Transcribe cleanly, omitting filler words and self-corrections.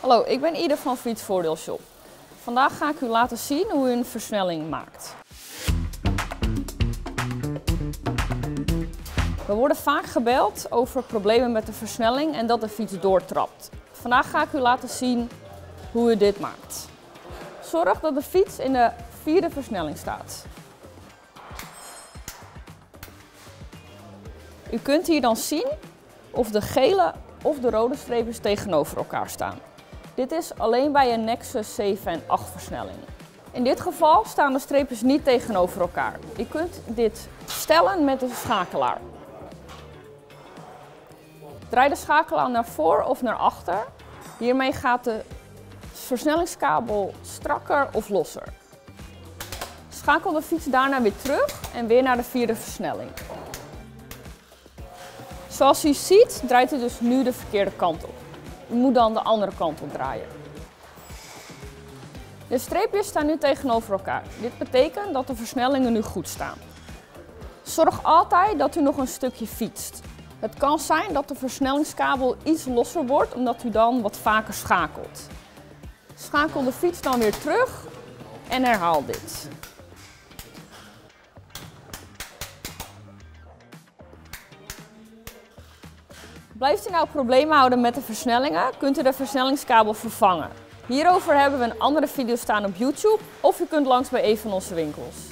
Hallo, ik ben Ide van Fietsvoordeel Shop. Vandaag ga ik u laten zien hoe u een versnelling maakt. We worden vaak gebeld over problemen met de versnelling en dat de fiets doortrapt. Vandaag ga ik u laten zien hoe u dit maakt. Zorg dat de fiets in de 4e versnelling staat. U kunt hier dan zien of de gele of de rode streepjes tegenover elkaar staan. Dit is alleen bij een Nexus 7 en 8 versnelling. In dit geval staan de streepjes niet tegenover elkaar. Je kunt dit stellen met de schakelaar. Draai de schakelaar naar voor of naar achter. Hiermee gaat de versnellingskabel strakker of losser. Schakel de fiets daarna weer terug en weer naar de 4e versnelling. Zoals u ziet draait u dus nu de verkeerde kant op. U moet dan de andere kant op draaien. De streepjes staan nu tegenover elkaar. Dit betekent dat de versnellingen nu goed staan. Zorg altijd dat u nog een stukje fietst. Het kan zijn dat de versnellingskabel iets losser wordt omdat u dan wat vaker schakelt. Schakel de fiets dan weer terug en herhaal dit. Blijft u nou problemen houden met de versnellingen, kunt u de versnellingskabel vervangen. Hierover hebben we een andere video staan op YouTube of u kunt langs bij een van onze winkels.